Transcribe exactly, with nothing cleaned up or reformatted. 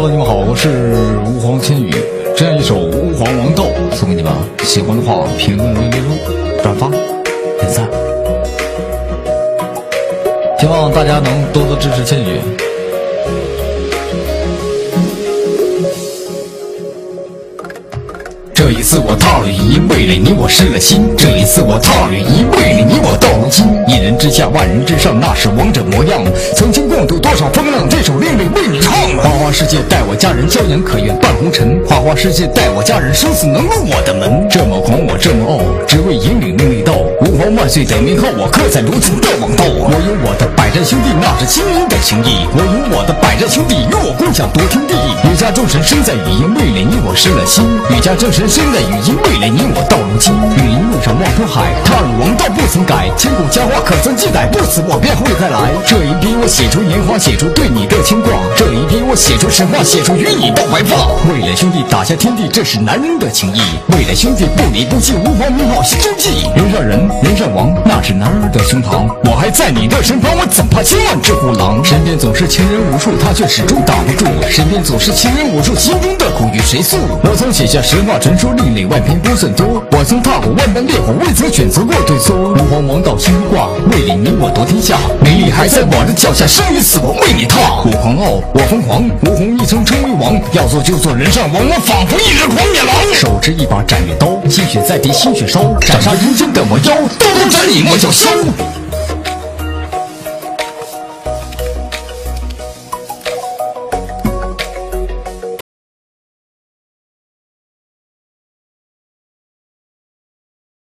Hello， 你们好，我是吾皇千羽，这样一首《吾皇王道》送给你们，喜欢的话评论留言转发点赞，希望大家能多多支持千羽。这一次我踏入羽翼，为了你我失了心。这一次我踏入羽翼，为了你我到如今。一人之下，万人之上，那是王者模样。曾经共度多少风浪，这首另类为你唱。花花世界带我家人，骄阳可愿伴红尘。花花世界带我家人，生死能入我的门。这么狂，我这么傲，只为引领另类道。吾皇万岁的名号，我刻在如今的王道。我有我的百战兄弟，那是亲民的情谊。我有我的百战兄弟，与我共享夺天地。羽家众神生在羽翼，为了你我失了心。羽家众神生在羽翼，为了你我到如今。羽翼路上望东海，踏入王道不曾改。千古佳话可曾记载？不死我便会再来。这一笔我写出年华，写出对你的牵挂。这一笔我写出神话，写出与你的怀抱。为了兄弟打下天地，这是男人的情谊。为了兄弟不离不弃，吾皇名号心中记。人上人，人上王，那是男儿的胸膛。我还在你的身旁，我怎怕千万只虎狼？身边总是情人无数，他却始终挡不住。身边总是情人无数，心中的苦与谁诉？我曾写下神话传说，另类万篇不算多。我曾踏过万般烈火，未曾选择过退缩。吾皇王道心一挂，为了你我夺天下。美丽还在我的脚下，生与死我为你踏。我狂傲，我疯狂，吴红一曾称为王，要做就做人上王，我仿佛一只狂野狼。手持一把斩月刀，鲜血在地，鲜血烧，斩杀人间的魔妖，刀刀斩你莫叫嚣。